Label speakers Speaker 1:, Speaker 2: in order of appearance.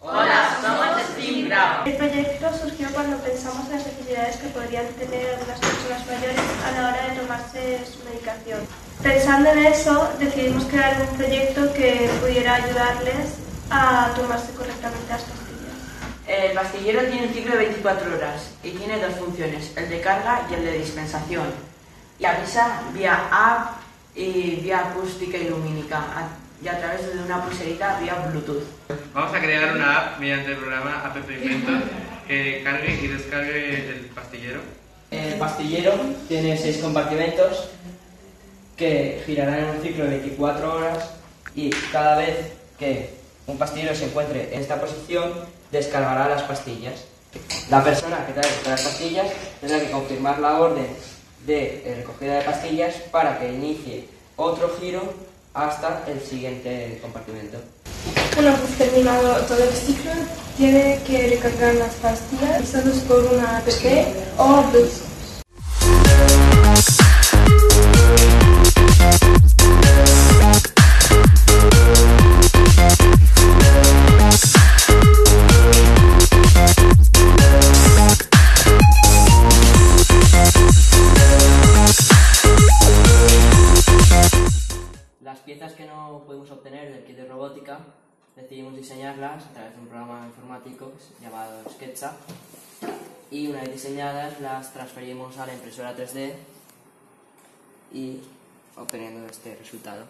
Speaker 1: Hola, somos Steam Grau.
Speaker 2: El proyecto surgió cuando pensamos en las necesidades que podrían tener algunas personas mayores a la hora de tomarse su medicación. Pensando en eso, decidimos crear un proyecto que pudiera ayudarles a tomarse correctamente las pastillas.
Speaker 1: El pastillero tiene un ciclo de 24 horas y tiene dos funciones, el de carga y el de dispensación. Y avisa vía app y vía acústica y lumínica y a través de una pulserita vía Bluetooth.
Speaker 3: Vamos a crear una app mediante el programa App Inventor que cargue y descargue el pastillero.
Speaker 4: El pastillero tiene 6 compartimentos que girarán en un ciclo de 24 horas y cada vez que un pastillero se encuentre en esta posición, descargará las pastillas. La persona que traiga las pastillas tendrá que confirmar la orden de recogida de pastillas para que inicie otro giro hasta el siguiente compartimento.
Speaker 2: Una vez terminado todo el ciclo, tiene que recargar las pastillas usadas por una app o Bluetooth.
Speaker 4: Las piezas que no pudimos obtener del kit de robótica decidimos diseñarlas a través de un programa informático llamado SketchUp y una vez diseñadas las transferimos a la impresora 3D y obteniendo este resultado.